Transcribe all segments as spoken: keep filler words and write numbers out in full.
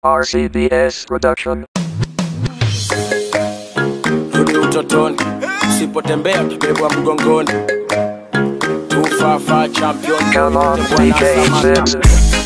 R C B S Production. Rudi utotoni, usipotembea utabebwa mgongoni. Tufafa champion. Come on, D J Sims.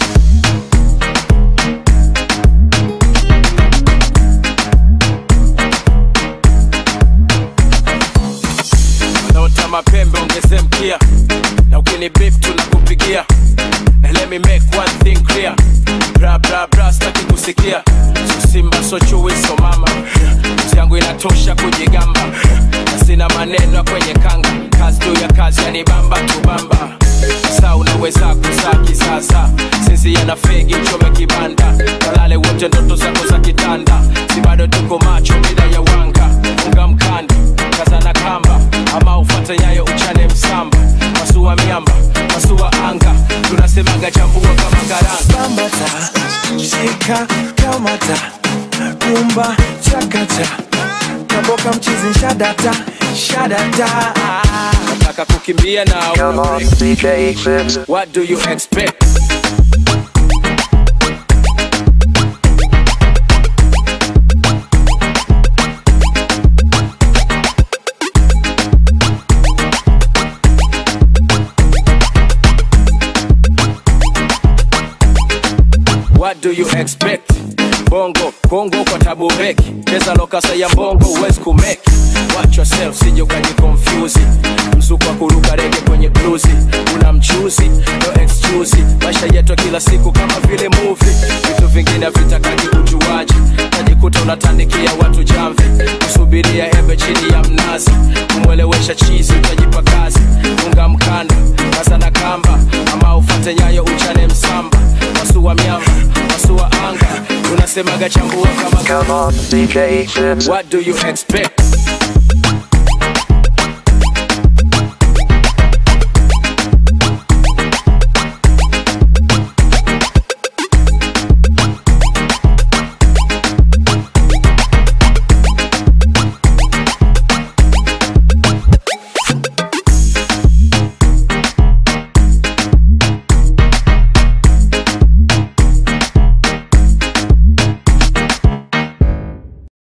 Wanaota mapembe ongeze mkia, na ukini beef tunakupigia. And let me make one thing clear, bra bra bra staki kusikia. So simba so chui so mama, uzi yangu inatosha kujigamba. Na sina maneno kwenye kanga, kazi tu ya kazi yani bamba tu bamba. Sasa unaweza kusaki sasa, sisi yana fegi chome kibanda. Kalale wote ndoto zako za kitanda, si bado tuko macho mida ya wanga. Unga mkanda, kaza na kamba, ama ufate nyayo uchane msamba. Masua miamba, masua anga, tunasemaga chambua kama karanga. Bambata, shika, kamata, rumba, chakata, kaboka mchizi shadata, shadata. Nataka kukimbia na Come on, D J Sims. What do you expect? What do you expect? Bongo, Kongo kwa tabu beki. Cheza lokasa ya mbongo uwezi kumeki. Watch yourself, sije ukaji confuse. Msuku wa kuruka rege kwenye bluzi. Una mchuzi, no excuse. Maisha yetu kila siku kama vile movie. Vitu vingine vitakaki ujuaji. Tajikuta unatandikia watu jamvi. Kusubiria embe chini ya mnazi. Kumwelewesha chizi, utajipa kazi. Unga mkanda, kaza na kamba, ama ufate nyayo uchane msamba. Masua miamba, masua anga, tunasemaga chambua kama. Come on, D J Sims. What do you expect?